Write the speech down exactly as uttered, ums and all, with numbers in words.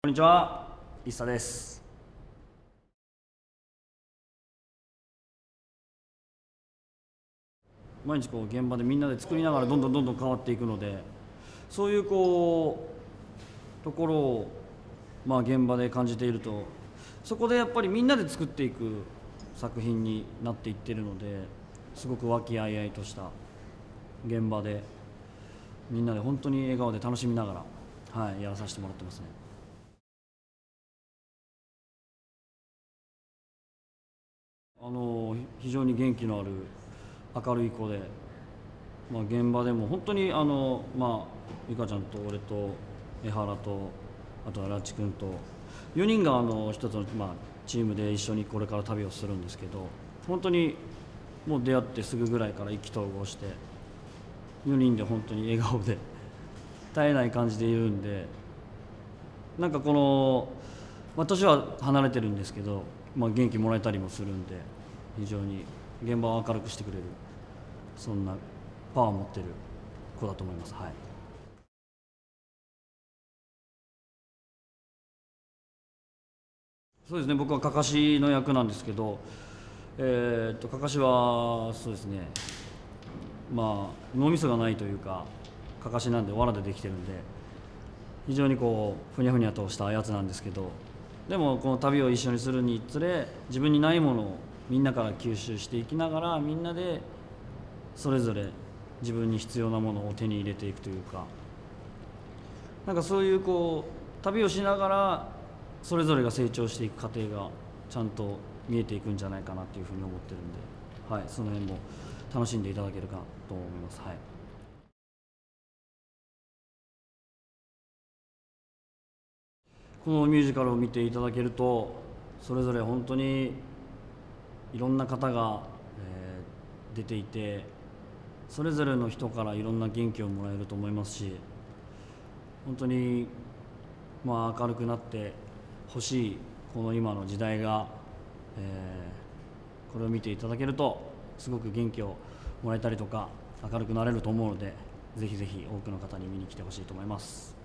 こんにちは、イッサです。毎日こう現場でみんなで作りながらどんどんどんどん変わっていくので、そういうこうところをまあ現場で感じていると、そこでやっぱりみんなで作っていく作品になっていってるので、すごく和気あいあいとした現場でみんなで本当に笑顔で楽しみながら、はい、やらさせてもらってますね。あの非常に元気のある明るい子で、まあ、現場でも本当にあの、まあ、ゆかちゃんと俺と江原とあとはラッチ君とよにんがあの一つの、まあ、チームで一緒にこれから旅をするんですけど、本当にもう出会ってすぐぐらいから意気投合してよにんで本当に笑顔で絶えない感じでいるんで、なんかこの、まあ、年は離れてるんですけど、まあ、元気もらえたりもするんで、非常に現場を明るくしてくれる、そんなパワーを持ってる子だと思います。はい。そうですね、僕はかかしの役なんですけど、えー、っとかかしはそうですね、まあ脳みそがないというか、かかしなんで藁でできてるんで、非常にこうふにゃふにゃとしたやつなんですけど、でもこの旅を一緒にするにつれ、自分にないものをみんなから吸収していきながら、みんなでそれぞれ自分に必要なものを手に入れていくというか、なんかそういうこう旅をしながらそれぞれが成長していく過程がちゃんと見えていくんじゃないかなというふうに思ってるんで、はい、その辺も楽しんでいただけるかと思います。はい。このミュージカルを見ていただけると、それぞれ本当にいろんな方が、えー出ていて、それぞれの人からいろんな元気をもらえると思いますし、本当にまあ明るくなってほしいこの今の時代が、えーこれを見ていただけるとすごく元気をもらえたりとか明るくなれると思うので、ぜひぜひ多くの方に見に来てほしいと思います。